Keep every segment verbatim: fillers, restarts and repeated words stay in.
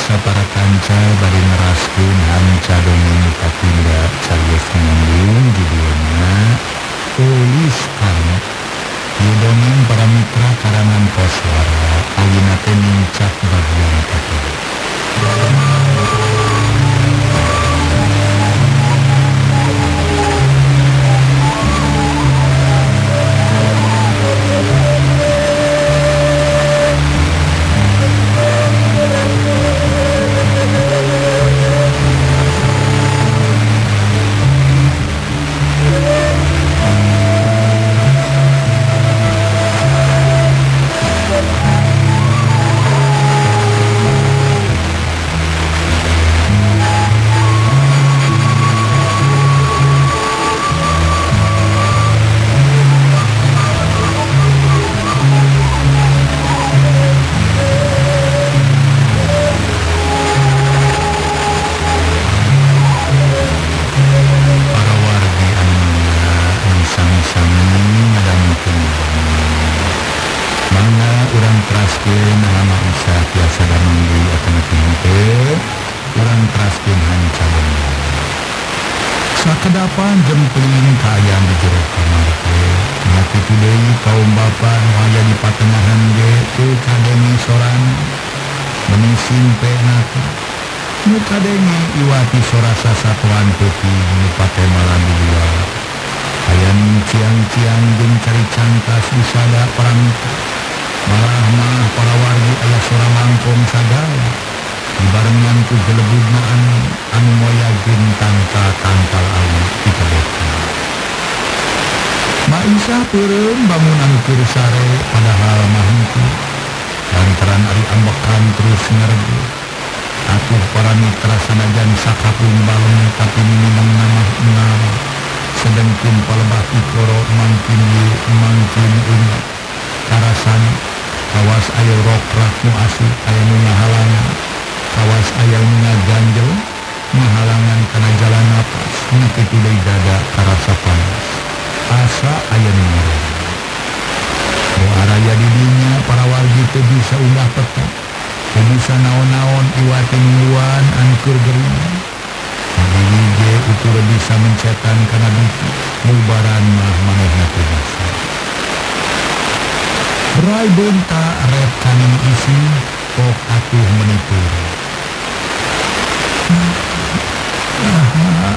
para kanca bari ngeraskeun hanca dongeng katinda carios ngandung judulna tulis kana. Ieu dongeng para mitra karangan Koswara ayeuna teh nincak bagian katilu. Sakedapan jempling kaayaan di jero kamar teh. Ngakitu deui kaum bapa nu aya di patengahan ge teu kadenge sorana. Meni simpena teh nu kadenge iwati sorasa satuan peuting nu pate malam dua. Aya nu ciang-ciang jeung cari cangkas di sada paramita. Malah mah para wargi aya sora mangkong sagala. Dibarengan ku gelebugna anu anu moya gentang ka tangkal awi dikabehkeun. Maisah peureum bangunan keur sare padahal mah henteu. Lantaran ari ambekan terus ngarege. Atuh para mitra sanajan sakapung balem tapi minimang namah enam. Sedengkeun palebah pikoro mangkin ieu mangkin una. Karasan kawas aya rokrak nu asli aya nu ngahalangan. Kawas aya nu ngaganjel ngahalangan kana jalan napas. Ngakitu deui dada karasa panas. Asa aya nu ngeureun. Nu araya di dinya para wargi teu bisa ulah peta. Teu bisa naon-naon iwati mingguan anu keur gering. Abdi ge ukur bisa mencetan kana bisi. Mubaran mah manehna teu bisa. Rai beunta rep kaning isi kok atuh menitur. Nah,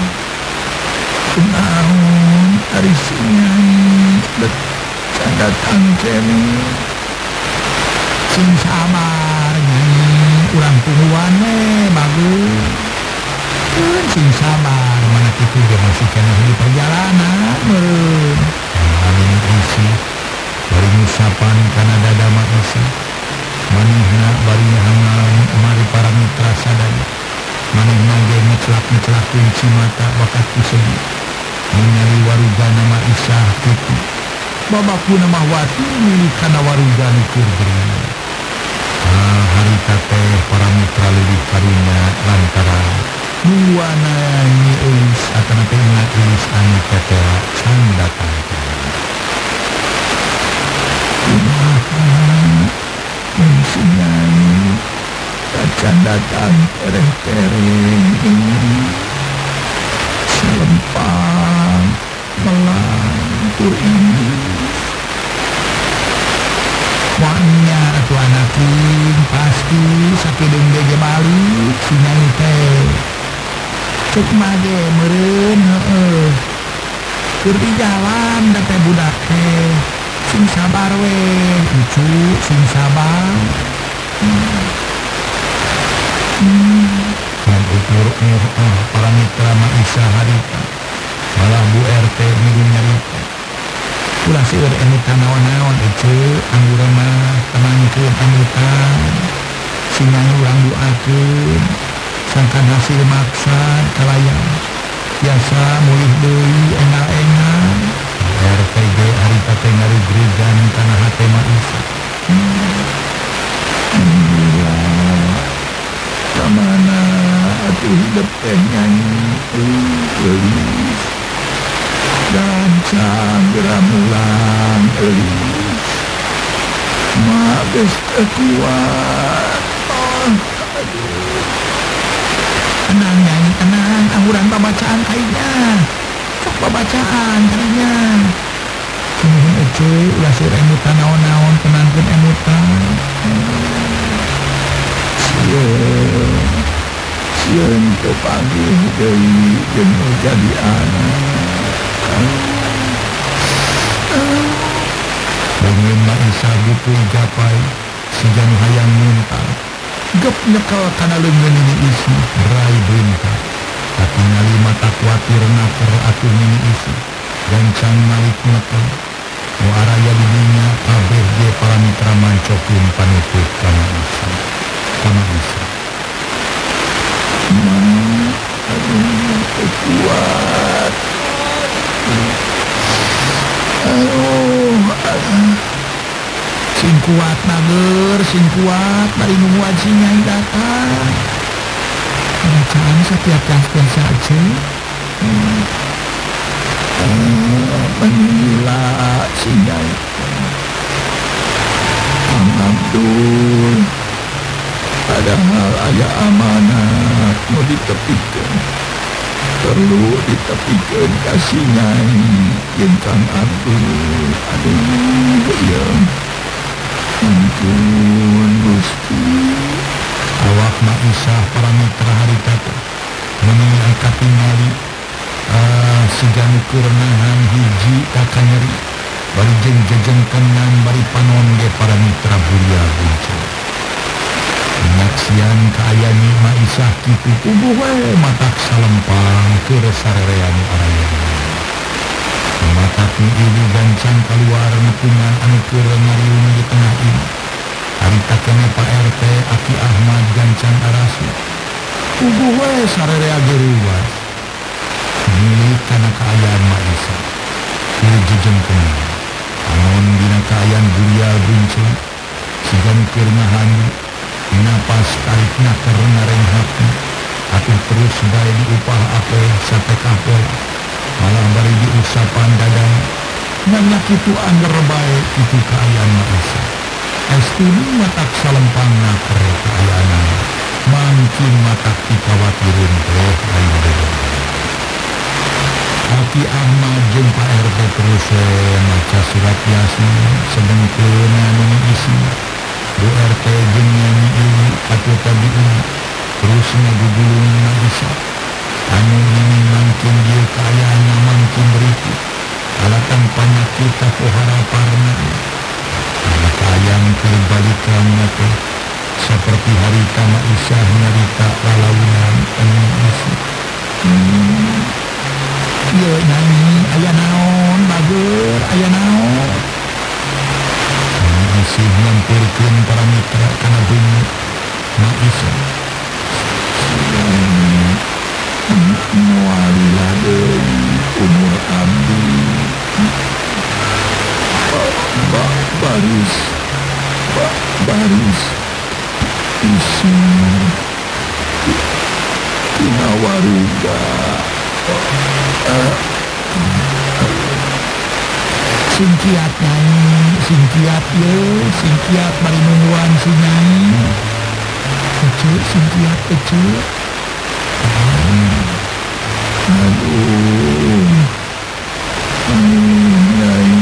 kunaon ari sinyanyi bet canda tangkene sing sabar nyanyi urang tungguan we bagus keun sing sabar mana kitu ge masih keneh di perjalanan meureun amin isi bari ngusapan kana dada mah isi manehna bari hangal mari para mitra sadaya. Manehna ge ngecelak-ngecelak kunci mata bakat kusedih. Ningali waruga nama Isah putih. Babaku nama wati milik kana waruga nu keur gering. Ah, harita teh para mitra leuwih karunya lantaran nuwana nyi eulis atana teh ingat eulis anu tetela can datang. Kumaha sing nyanyi can datang tereng-tereng selempang melantur ini wanya atuh anakin pasti sakedeung ge balik si nyanyi teh cek mage meureun heueuh keur di jalan da teh budak teh sing sabar we cucu sing sabar. hmm. Hmm. Dan ukur uh, para mitra Maisha harita malah Bu R T milu nyarita ulah seueur emita naon-naon ece anggura mah tenangkeun amitan singan urang doakeun sangkan hasil maksa kalayan biasa mulih deui engal-engal. R T G harita teh ngarigregan kana hate Maisha. hmm. Alhamdulillah kamana atuh hidup teh nyanyi eulis dan canggeram ulang eulis ma geus teu kuat. Oh Tenang Nyai, tenang, amuran pembacaan kayaknya. Sok pembacaan kayaknya. Kemudian ece ulah sur emutan naon-naon penantun emutan. Sieun, sieun teu panggih deui jeung nu jadi anak. Bangun Maisa butuh gapai, si janu hayang muntah. Gep nyekel kana leungeun ini isi, rai beuntak. Tapi ngali mata kuatir naker atuh ini isi, gancang malik nyekel. Nu araya di dinya kabeh ge para mitra mancokeun panutup ka Maisa. Ka Maisa. Ma, aduh, kuat. Aduh, aduh. Sing kuat nager, sing kuat bari nungguan si Nyai datang. Bacaan setiap kasih saja. Hmm. Uh, menila si Nyai. Kang Abdul, padahal aya amanat mau ditepikeun. Perlu ditepikeun ka si Nyai jeung Kang Abdul. Aduh, ya. Ampun Gusti. Awak Maisa para mitra harita teh meuni angkat tingali uh, siganu keur nahan hiji ka nyeri bari jeung jejengkenan bari panon ge para mitra buria buncul. Nyaksian kaayaan Maisa kitu kubuh we matak salempang keur sarerean araya. Matapi ibu gancang keluar nepungan anu keur ngariung di tengah ini. Harita kene Pak R T Aki Ahmad gancang arasu. Kubuh we sarerea ge ruas. Milik kana kaayaan Maisa. Keur jejengkeun. Amun dina kaayaan buria buncul sigan keur ngahandu. Napas tarikna keur ngarenghatna. Atuh terus bae diupah ape sate kapol. Malah bari diusapan dadang. Nanya kitu angger bae kitu kaayaan Maisa. Estudi matak salempangna kere kaayaanan. Mangkin matak dikawatireun teh lain beda. Aki Ahmad jeung Pak R T terus maca surat Yasin sedengkeun anu isi. Bu R T jeung nyanyi ieu atuh tadi terus ngagugulung Maisa. Anu ini mangkin dia kaayana mangkin berikut alatan panyakit aku haraparna anak ayam kerbalikannya teh seperti harita Maisa nyarita lalaunan anu isi. Hmm. Ieu nyanyi aya naon bager aya naon. Anu isi nyamperkeun para mitra kana bunyi Maisa. Nualila deui umur abdi. Ba baris, ba baris, isi, tina waruga. Singkiat Nyai, singkiat ye, singkiat bari nungguan si Nyai. Kece, singkiat kece. Aduh, aduh Nyai,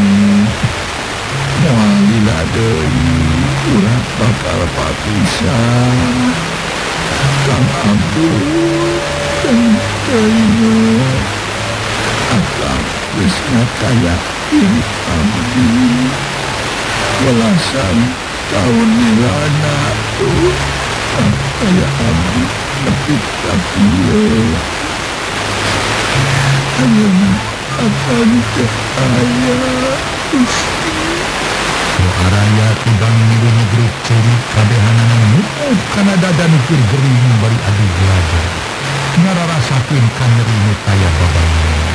moalila deui urang bakal papisah. Kang Abdul jeung teuing akang geus ngakayain abdi. Belasan tahun nilana tuh kaya abdi nepi ka kieu. Ayeuna akan teu aya Gusti. Araya tibang milu negeri ceri kabehanana nutup kana dada nukir gering bari adu belajar. Ngararasakeun ka nyeri nu taya babangun.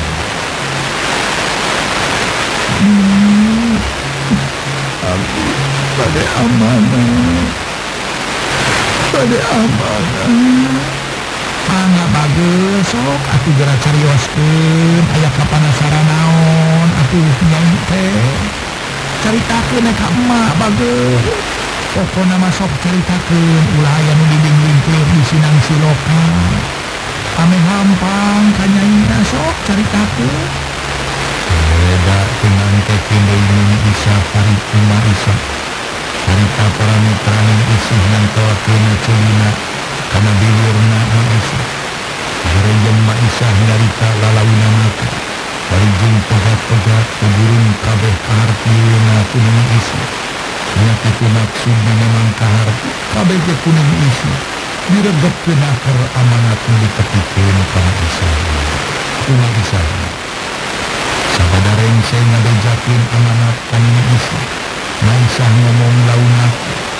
Hmm. Abdi bade amanah. Bade amanah. Mangga bageus sok atuh geura carioskeun aya kapanasaran naon atuh Nyai teh. Caritakeun ka emak bageus. pokona masuk ceritakeun ulah aya nu diding-dingkeun di Sinang Siloka ame hampang ka nyaina sok caritakeun. Beda dengan kekin deui Isa hari Uma Isa cerita para mitra nu isih ngantoakeun ceulina kana biwirna nu Isa gerejem Ma Isa nyarita lalawina mata bari jeung pegat-pegat kuburun kabeh kahartieuna kuning Isa nya kitu maksudna memang kaharti kabeh ge kuning Isa diregepkeun akar amanat nu dipetikeun kana Isa Uma Isa sabada rengse ngabejakeun amanat kana Isa Na Isa ngomong launat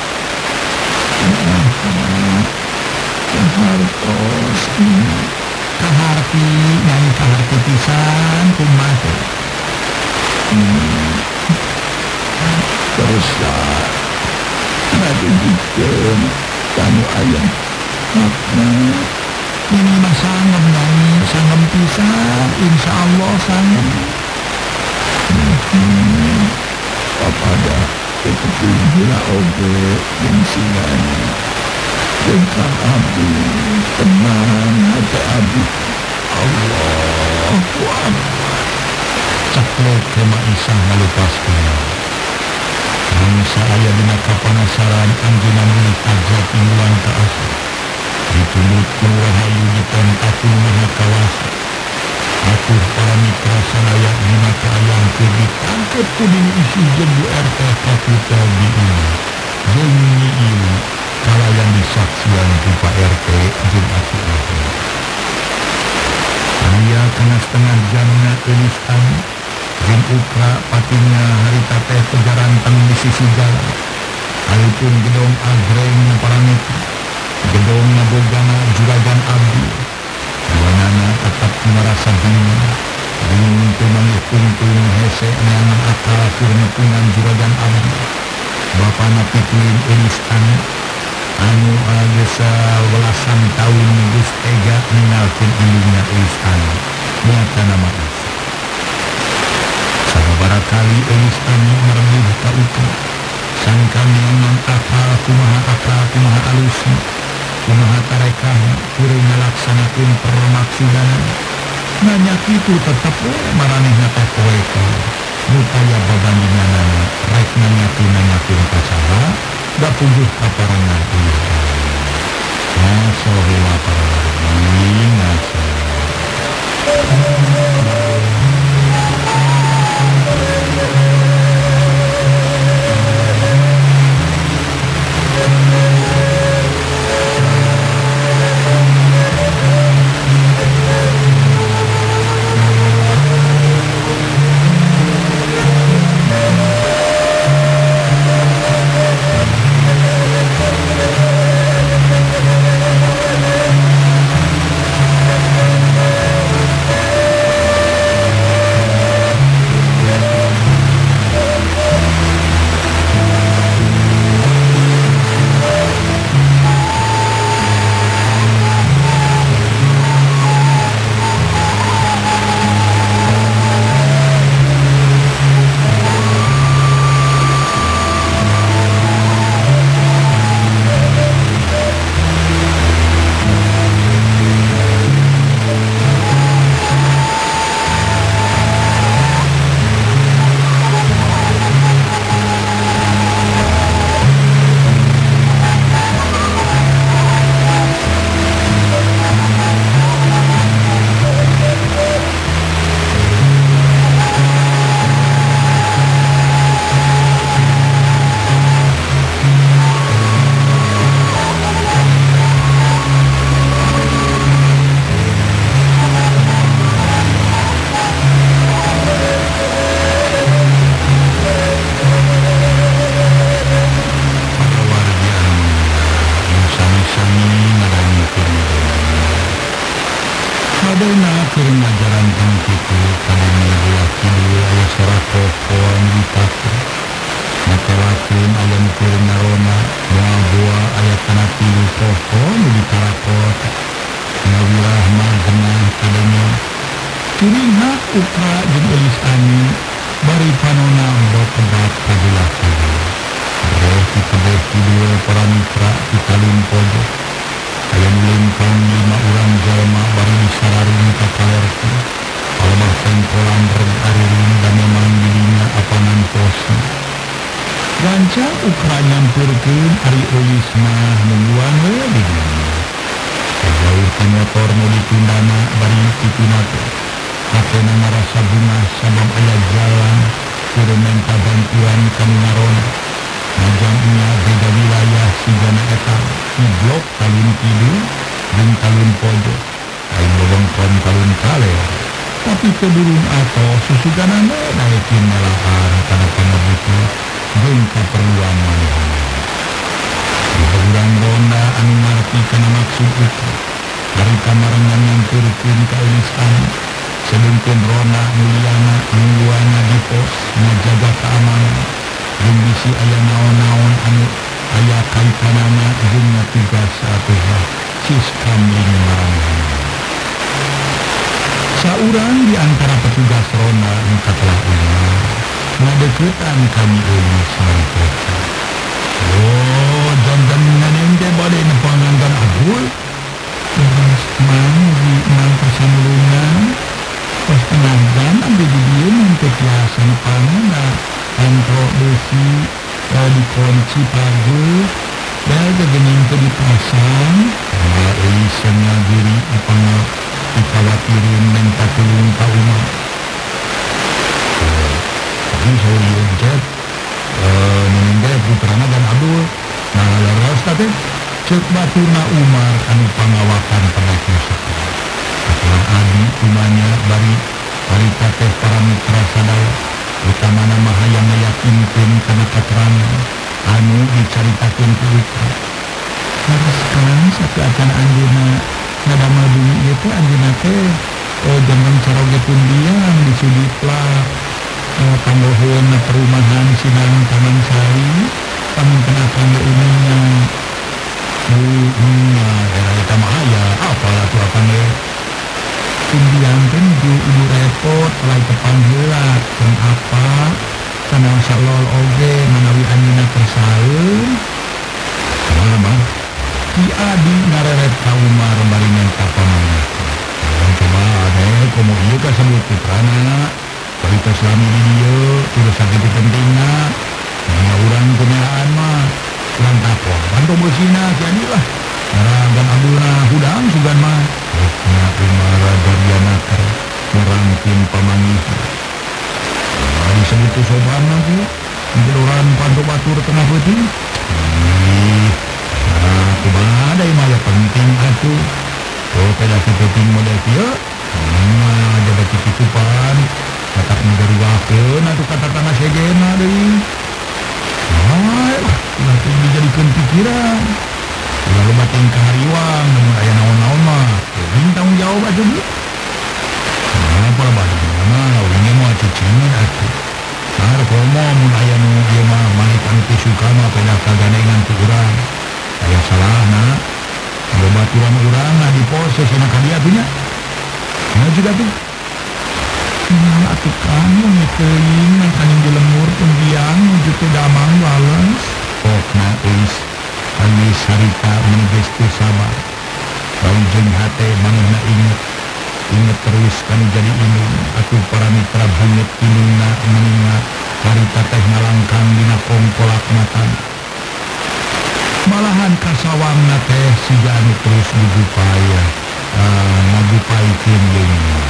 kahartos kaharti nyai kaharti pisan kumaha hmm. terus lah ngadengikeun kanu aya hakna ini mah sangem nyai sangem pisan insyaallah sangem hmm. kepada kepeting hila oge jeung singana jeung kang abdi tenang hati abdi Allahu Akbar ceklek ke Ma Isa ngalupaskeun mangsa aya dina kapanasaran anjeunna meuli tajat imulan ka asa dituntut ku rahayu dipentakeun Maha Kawasa atuh para mitra sadaya dina kaayaan keur ditangkep ku dina isi jeung U R T Kapital di ini jeung nyiieu kalayan disaksian ku Pak R T jeung atuh ahli aya kana setengah jamna eulis anu jeung upra patinya harita teh pejaranteng di sisi jalan alipun gedong agreng na para mitra gedong na bogana juragan abdi duanana tetap merasa bingung bingung tu mangkuntung hese neangan akal keur nepungan juragan abdi bapana pituin eulis anu anu agesa welasan taun geus tega ninggalkeun indungna eulis anu nyata nama Isa sababaraha kali eulis anu mereuh ka uka sangka neangan akal kumaha akal kumaha alusna kumaha tarekahna kuring ngalaksanakeun permaksudana nanya kitu tetep we maranehna teh poeka nu taya babandinganana rek nanyakeun-nanyakeun ka saha da puguh ka parangan eulis anu nasohula para wargi nasoh Sadayana keur ngajarankeun kitu kana buah kidul aya sorak pohon di paku. Matelakeun aya nu keur narona buah-buah aya kana tilu pohon di tarakot. Ngawirah mah genah kadenya. Kuringha ukra jeung eulis ani bari panona mbok kebat kabelah kidul. Roh ti kabeh Kidul para mitra kita pojok aya lempang lima urang jalma bari disararung ka kalerti palebah tengkolan reg aririn dan memang dirinya apanan posna gancang ukra nyampurkeun ari eulis mah nungguan we di dinya jauh ti motor nu ditundana bari tipina teh hatena ngarasa bungah sabab aya jalan keur minta bantuan ka nu ngarona Najamnya beda wilayah sigana eta ngeblok talun kidul jeung talun pojok lain wewengkon talun kaler tapi kedurung atau susuganana daekin nelahan kana pangabutuh jeung kaperluan manehna di urang ronda anu ngarti kana maksud itu dari kamarengan nyampeurkeun ka eulis anu sedengkeun ronda muliana nungguana di pos ngajaga keamanan jeung bisi aya naon-naon anu aya kaitanana jeung tugas atuh sistem ling maranehna. Saurang di antara petugas ronda nu katelah umar ngadeuketan kami eulis mariposa. Oh, jantan nganeng teh bade nepangangan abul. Terus mang di mang kasamulungan pas tenagan ambil di dieu nuntut biasa nepangna antro besi uh, dikunci pagar dan kegening ke dipasang karena elisanya diri apanya dikhawatirin dan patulung ka umat tapi saya lihat meninggal putrana dan Abdul nah laras tadi cek batuna Umar anu pangawakan pengaku sekolah setelah adi umanya bari bari tateh para mitra sadaya utama nama hayang meyakinkan karena keterangan anu dicaritakeun ku Ukra. Teruskan satu akan anjeunna ngadamel bumi ieu teh anjeunna teh oh jangan caroge pundian di Sudipla oh, panggoheun perumahan Sinang Taman Sari pamunten akan uninya bu nya era eta mah aya apalah tuh akan ge pundian teh ibu ibu repot lain tepang heula dan apa kana salol oge manawi anjeunna tersaeun kumaha mah Ki Adi ngareret ka Umar bari minta pamanah dan coba ade komo ieu kasebut putrana bari tos lami di dieu terus sakitu pentingna nya urang kuneaan mah urang takon bantu beusina Ki Adi lah Ngarangkan Abdullah hudang sugan mah Rukna Umar Daryanakar merangkin pamangi nah, disebut tu soban nanti ngeluran panto batur tengah putih ih nah kubada maya penting atu oh pedasi penting model kia nah jabat titipan katak negeri wakeun atu kata tanah segena deui nah lah dijadikan pikiran lalu batin kahariwang namun aya naon-naon mah ini tanggung jawab atuh dulu nah pola badan mah lawingnya mah cicingin atuh nah komo mun aya nu ieu mah manik anu teu suka mah peda kagandengan ku urang aya salahna babaturan urang nah di pos sesina ka dieu atuh nya nah juga tuh nah atuh kamu ngiteuing nang kaning di lemur pundian nuju teh damang walas pokna euis Kami sarita menegestu sabar bari jeung hate manehna inget inget terus kanu jadi indung atuh para mitra banget indungna mengingat harita teh ngalangkang dina kongkolak matan malahan kasawangna teh siga anu terus digupaya uh, ngagupaikeun leungna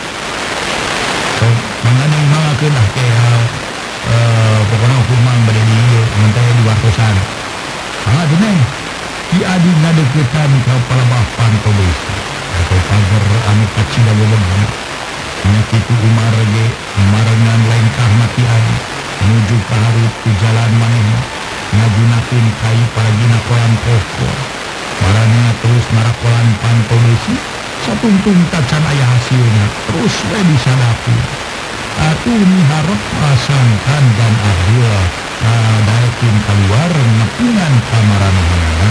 so manganeng mangakeun ah teh uh, pokona hukumang bade dieu mun teh di wartosan ah deneng Ki Adi ngadeuketan ka palebah panto besi atau pagar anu kacida wewengan nya kitu Umar ge marengan laengkah na Ki Adi menuju ka hareup ku jalan manehna ngagunakeun kai paragina kolam poko marana terus narakolan panto besi satungtung tacan aya hasilna terus we disadapi atuh miharep pasangkan dan Abdullah uh, daekin keluar ngepungan kamaranehna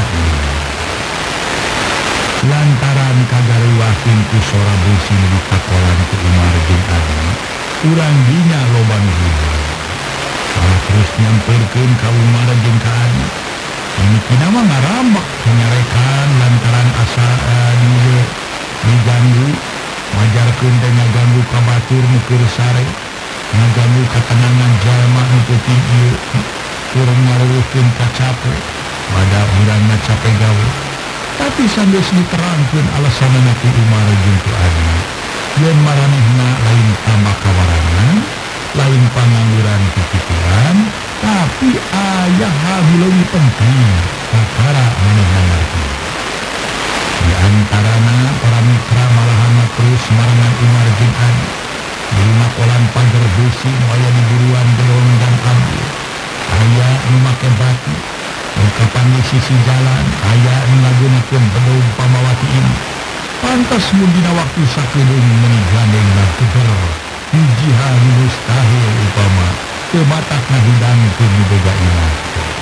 lantaran kagaruwakeun ku sora beusi di pakolan ku Umar jeung Adi urang dinya loba nu hijau terus nyampeurkeun ka Umar jeung ka Adi memiliki nama ngarambak menyarekan lantaran asa uh, di diganggu wajar kunde ngaganggu kabatur nukur sare ngaganggu ketenangan jalma nututin ieu kurang ngaruhkeun kacape pada urangna capek gawe tapi sanggeus diterangkeun alasanna ti Umar jeung tu Adi yen maranehna lain tambah kawarangan lain pangangguran pikiran tapi ayah hal lebih penting kakara manehna ngarti di antarana para mitra malahan terus marangan Umar jeung Adi di makolan pagar besi aya di buruan Belong dan Abdul aya nu make batu ungkapan di sisi jalan aya nu ngagunakeun bedog pamawati ini pantas mun dina waktu sakedeung meuni gandengna keber hijihan mustahil upama teu batak ngahidangkeun boga imah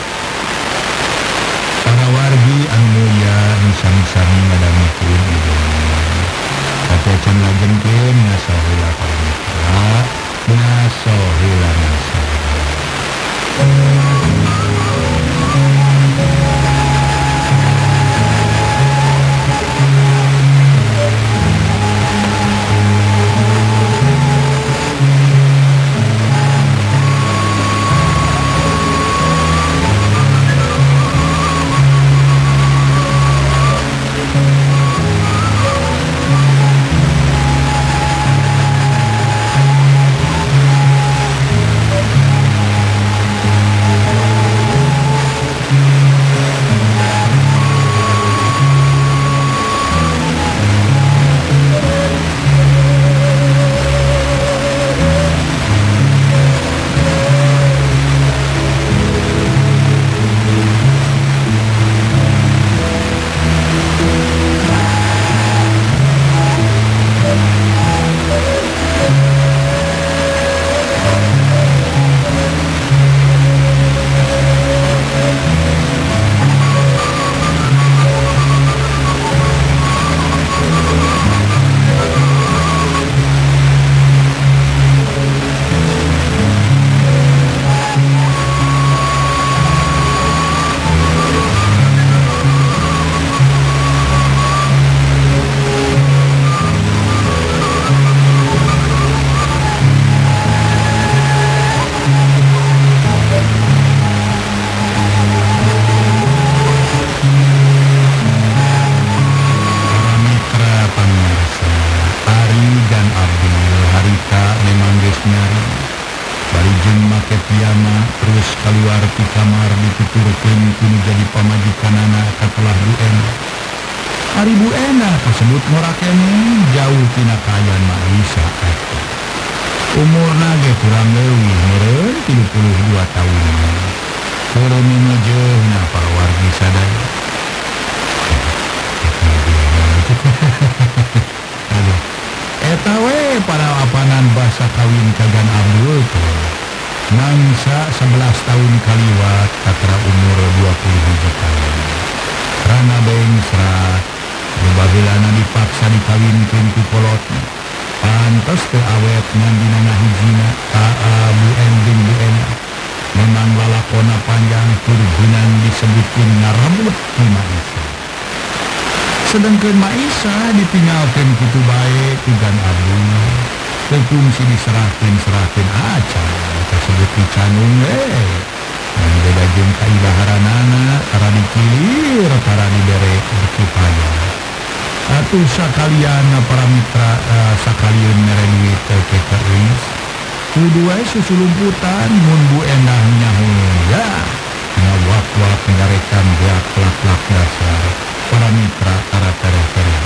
para wargi anu mulia nu sami-sami ngadamikeun ibadah kacecan lajengkeun ngasaheula para mitra ngasaheula ngasaheula terus keluar di kamar dituturkeun kunu jadi pamajikanana katelah Bu Ena. Ari Bu Ena tersebut ngorakene jauh tina kaayaan Maisa eta. Umurna ge kurang leuwih meureun tilu puluh dua tahun. Turun nujuhna para wargi sadaya. Aduh. Eta we para apanan basa kawin kagan Abdul tuh. Nangsa sebelas tahun kaliwat katra umur dua puluh tujuh tahun. Rana beng serat bababelana dipaksa dikawinkeun ku kolotna. Pantes teu awet ngan dina ngahijina ka Bu En jeung Bu Ena. Memang lalakona panjang turbunan disebutkeun ngarebut ku Maisa. Sedengkeun Maisa ditinggalkeun kitu bae ku Gan Abdul. Teu kungsi diserahkeun-serahkeun acan kasebut dicanung we. Ngan beda jeung kaibaharanana tara dikilir tara dibere berkipaya. Atuh sakalian para mitra uh, sakalian mere duit teh kekeris. Kudu wae susulumputan mun Bu Endah nyahoeun ya. Ngawak-wak ngarekan beak lak-lak dasar para mitra tara tereh-tereh.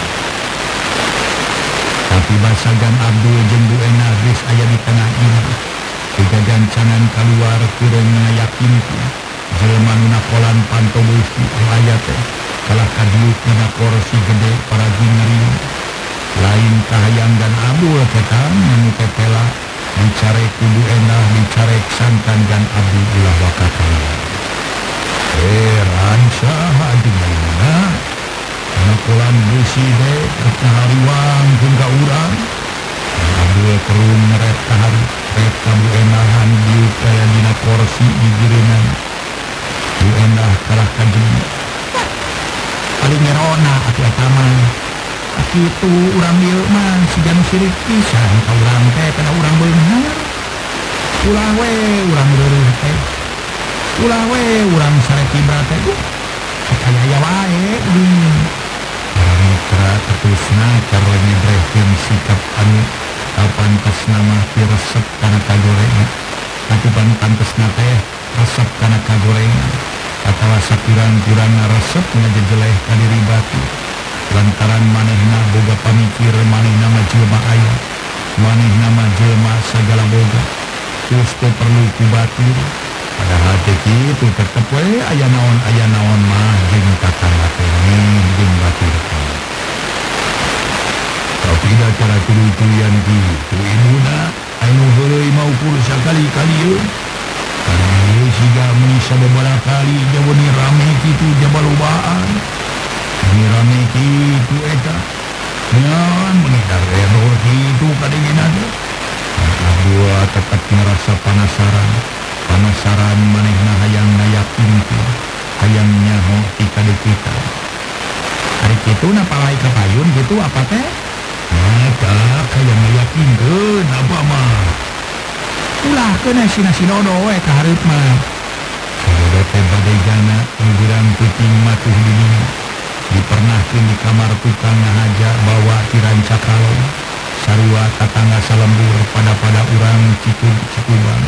Tapi basagan Abdul jeung Bu Endah geus aya di tengah imah. Tiga gancangan keluar kurang ngayakinkeun jelema nu nakolan panto beusi aya teh kalah kadiuk dina kursi gede para jingering. Lain kahayang Dan Abdul ketan anu tetela dicarek ku Bu Endah dicarek santan Dan Abdul ulah wakakan. Eh ransaha jeung lainna nakolan beusi de kahariwang jeung ka urang. Abdul kerung ngeret kahari rek ka Bu Endah anu diuk aya dina kursi di giringan. Bu Endah kalah kaji paling ngerona atuh eta mah kitu urang ieu mah sigan sirik pisan ka urang teh kana urang beunghar ulah we urang leureum teh ulah we urang sare tibra teh kaya ya wae geuning mitra terusna cara nyebrehkeun sikap anu pantasna mah ti resep kana kagorengan tapi pantasna teh resep kana kagorengan atawa sapirang-pirangna resep ngajejeleh ka diri batu lantaran manehna boga pamikir manehna mah jelema aya manehna mah jelema sagala boga terus teu perlu ku batur padahal teh kitu tetep we aya naon aya naon mah jeung tatangga teh jeung batur teh tapi da cara tuluy-tuluyan kitu induna anu heuleuy mau ukur sakali-kali ieu siga mun sababaraha kali jaboni rame kitu jabalobaan ni rame kitu eta ngan menidar error kitu kadengina teh dua tetap ngerasa penasaran penasaran manehna hayang ngayakin teh hayang nyaho ti kadeukitan ari kitu na palai ka payun gitu apa teh eta hayang ngayakinkeun apa mah ulah kena sina-sinodo we ka hareup mah sadodo teh bade jana ngurang peuting matuh dinya dipernahkeun di kamar tukang ngahaja bawa tiranca kalong sarua tatangga salembur pada-pada urang cikud cikubang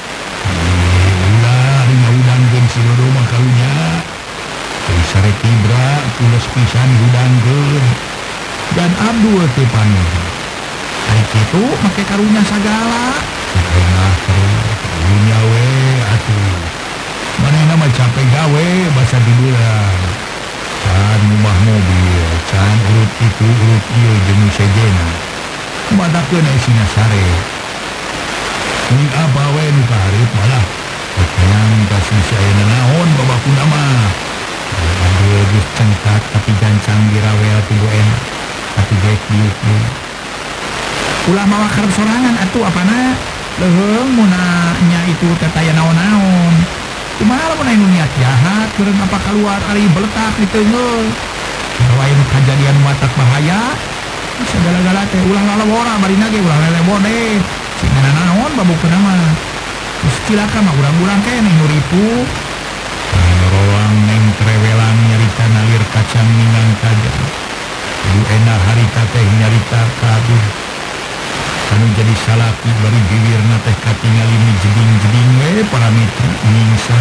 ulah dina udangkeun si dodo mah karunya teu sare tibra tules pisan udangkeun dan abdul teu panuh ari kitu make karunya sagala tengah terus dunia we atuh manehna mah capek gawe basa didulang can rumah mobil can urut itu urut ieu jeung sejena kumadakeun aya sina sare mun apa we nu kahareup malah yang kasih saya naon babakuna mah aduh geus cengkat tapi gancang dirawel ti Bu En tapi gaek diuk ulah mawa karep sorangan atuh apana leheung munna nya itu teh aya naon-naon kumaha lamun anu niat jahat beureung apa keluar ari beletak di teungeul bawa anu kajadian matak bahaya segala-gala teh ulah lalawora barina ge ulah lelewon deh singana naon babukeuna mah geus cilaka mah urang-urang keneh nu ripuh noroang neng trewelang nyarita nalir kacang minang kaja Bu Endah harita teh nyarita kaduh anu jadi salaki bari bibirna teh katingali jeding-jeding we para mitra nyingsa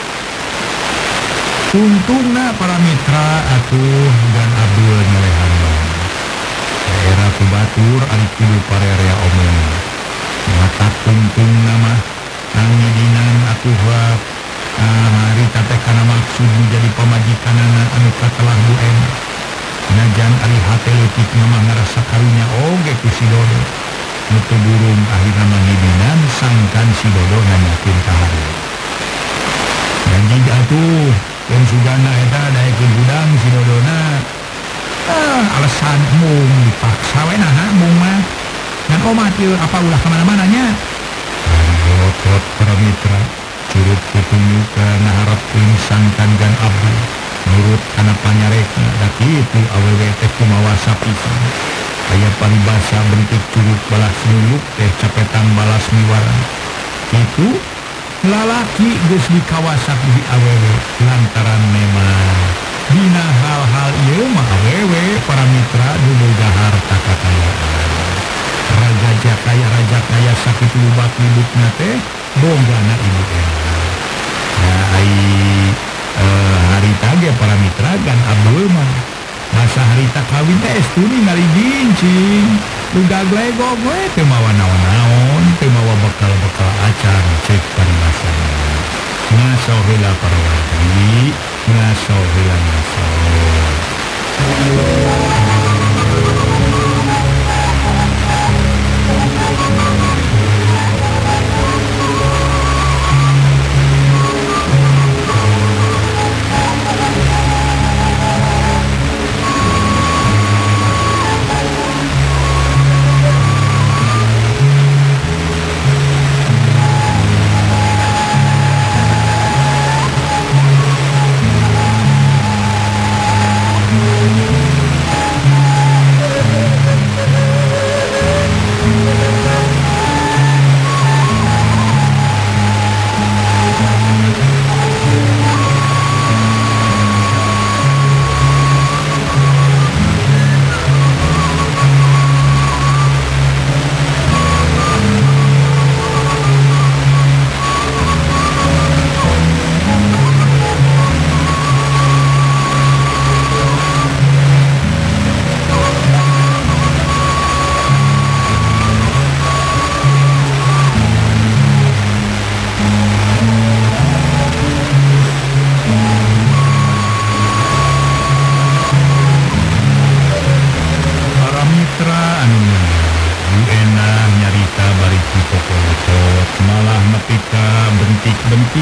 untungna para mitra atuh dan Abdul nyelehan daerah kubatur ari kudu parerea omong mata tungtungna mah nangidinan atuh ah, harita teh kana maksud menjadi pamajikanana anu katelah Bu En najan ari hate leutik mah ngarasa karunya oge ku si Dodo nutu burung akhirna mangidinan sangkan si Dodo nanyakeun ka hari janji atuh yang sugana eta daekeun gudang si Dodona ah alasan mung dipaksa we naha mung mah ngan omah teu apa ulah kamana-mana nya gotot para mitra curug petunjuk kana harapkeun sangkan gan Abdul nurut kana panyarekna da kitu awewe teh kumawa sapisan aya paribasa bentuk curug balas muluk teh capetan balas miwaran itu lalaki geus dikawasak di awewe lantaran memang dina hal-hal ieu mah awewe para mitra boga harta kakayaan raja jakaya raja kaya sakitu lubak hidupna teh bogana ibu Endah nah ai eh, harita ge para mitra gan Abdul mah masa harita kawin teh estuni ningali gincing ludag legog we teu mawa naon-naon teu mawa bekal-bekal acan cek parimasana ngaso heula para wargi ngaso heula ngaso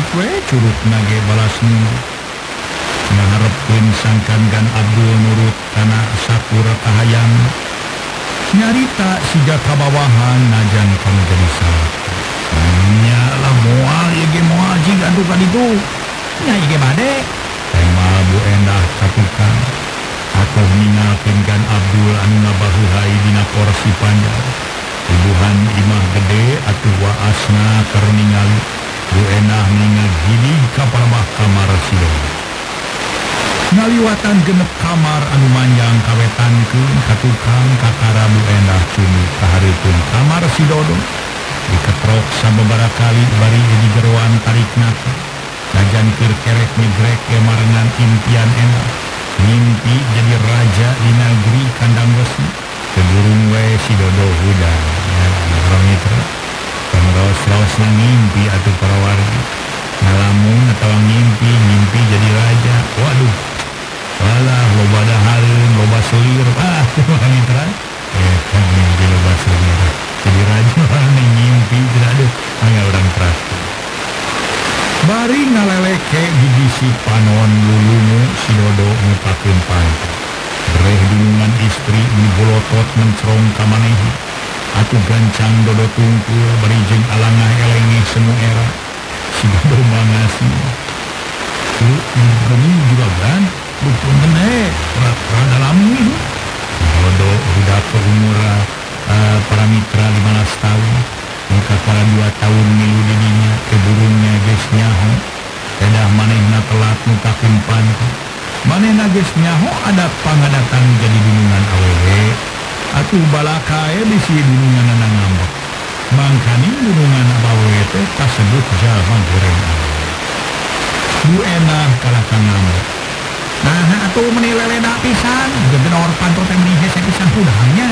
balik we curug nage balas nunggu ngaharepkeun sangkan Gan Abdul nurut kana sakur kahayang nyarita siga kabawahan najan kanu jadi salah nya lah moal ieu ge moal jig atuh ka ditu nya ieu ge bade tema Bu Endah katukang atuh ningalkeun Gan Abdul anu ngabahuhai dina kursi panjang tubuhan imah gede atuh waasna keur ningali Bu Endah ningal gidi ka parabah kamar Sidodo ngaliwatan genep kamar anu manjang kawetankeun katukang kakara Bu Endah cumi kahareupeun kamar Sidodo diketrok sababaraha kali bari di jeroan tarikna najan keur kerek nyegrek kemarengan impian Endah mimpi jadi raja di negeri kandang besi keburung we Sidodo hudan ya orang itu terus-terus ngimpi atuh para wargi ngalamun atau ngimpi ngimpi jadi raja waduh walah loba dahareun loba selir ah orang itu eh kan ngimpi loba selir jadi raja orang ngimpi tidak ada hanya orang terakhir bari ngaleleke gigi si panon lulumu Sidodo ngupakeun pantai bereh dunungan istri di bolotot mencrong kamanehi atuh gancang dodo tungkul bari jeung alangah elenge semu era Sidodo mangasi lu ini juga kan lu punten rada lami Sidodo budak umur uh, para mitra lima belas tahun muka kala dua tahun milu didinya keburungnya geus nyaho kedah manehna telat ngupakeun pantai manehna geus nyaho ada pangadatan jadi dunungan awewe atuh balakae bisi dununganna ngambek mangkani dunungan awewe teh kasebut jalma goreng awewe Bu Endah kalahkan ngambek nah atuh meuni lelena pisan geus or pantot teh meuni hese pisan kudahnya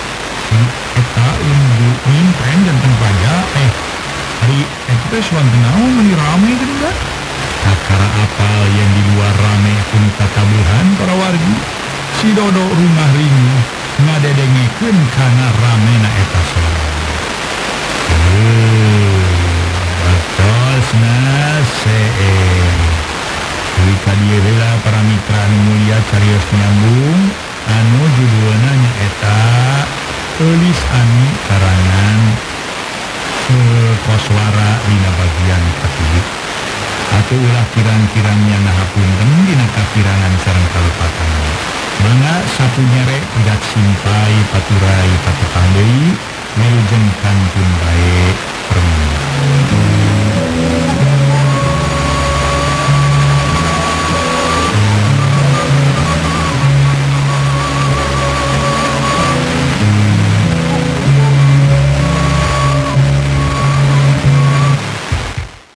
eta ieu nyimpen genteng paja eh hari eta teh suanten naon meuni rame geuning kakara apal yang di luar rame pun tatabuhan para wargi Sidodo rumah ringu ngadedengekeun kana ramena eta sorangan heuh batosna seueur duwi ka dieu heula para mitra anu mulia carios nyambung anu judulna nyaeta Eulis Ani karangan koswara dina bagian katilu atuh ulah kirang-kirangnya ngahapunten dina kakirangan sareng kalepatan mangga sapunyere pidat simpai paturai patepang deui wilujeng kantun bae permina